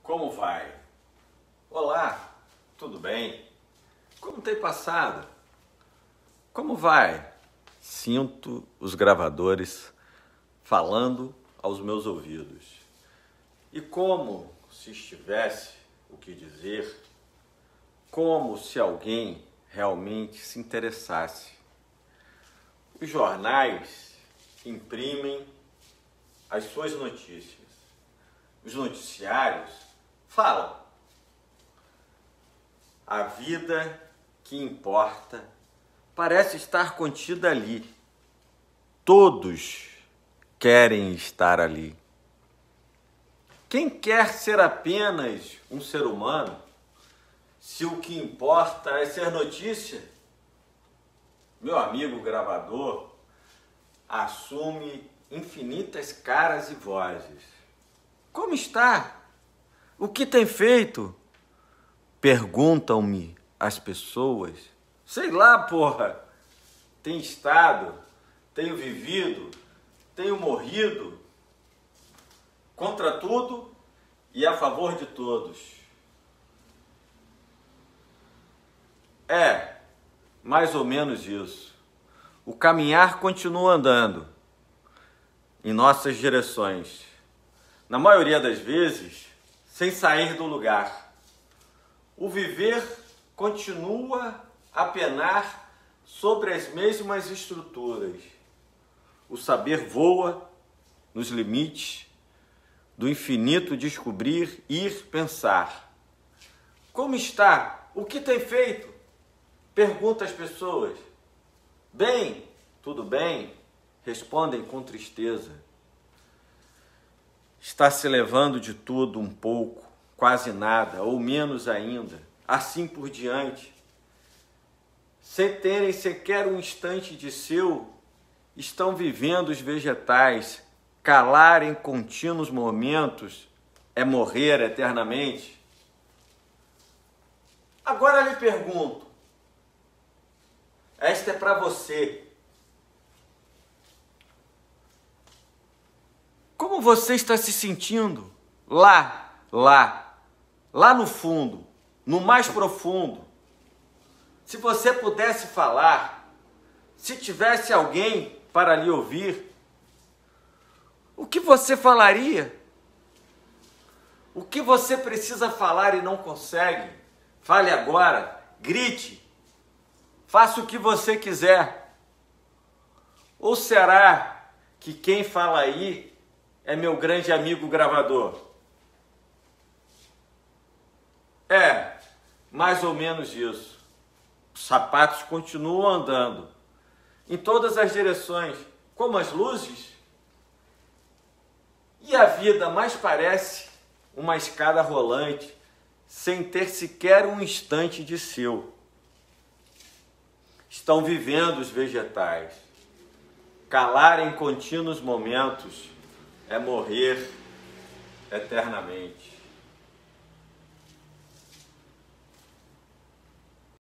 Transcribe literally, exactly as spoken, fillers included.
Como vai? Olá, tudo bem? Como tem passado? Como vai? Sinto os gravadores falando aos meus ouvidos. E como se estivesse o que dizer, como se alguém realmente se interessasse. Os jornais imprimem as suas notícias. Os noticiários falam. A vida que importa parece estar contida ali. Todos querem estar ali. Quem quer ser apenas um ser humano, se o que importa é ser notícia? Meu amigo gravador assume infinitas caras e vozes. Como está? O que tem feito? Perguntam-me as pessoas. Sei lá, porra. Tem estado, tenho vivido, tenho morrido contra tudo e a favor de todos. É, mais ou menos isso. O caminhar continua andando em nossas direções. Na maioria das vezes, sem sair do lugar. O viver continua a penar sobre as mesmas estruturas. O saber voa nos limites do infinito descobrir, ir, pensar. Como está? O que tem feito? Pergunta as pessoas. Bem, tudo bem? Respondem com tristeza. Está se levando de tudo um pouco, quase nada, ou menos ainda, assim por diante. Sem terem sequer um instante de seu, estão vivendo os vegetais. Calar em contínuos momentos é morrer eternamente. Agora lhe pergunto, esta é para você. Como você está se sentindo? Lá, lá, lá no fundo, no mais profundo. Se você pudesse falar, se tivesse alguém para lhe ouvir, o que você falaria? O que você precisa falar e não consegue? Fale agora, grite, faça o que você quiser. Ou será que quem fala aí é meu grande amigo gravador? É, mais ou menos isso. Os sapatos continuam andando em todas as direções, como as luzes. E a vida mais parece uma escada rolante, sem ter sequer um instante de seu. Estão vivendo os vegetais. Calar em contínuos momentos é morrer eternamente.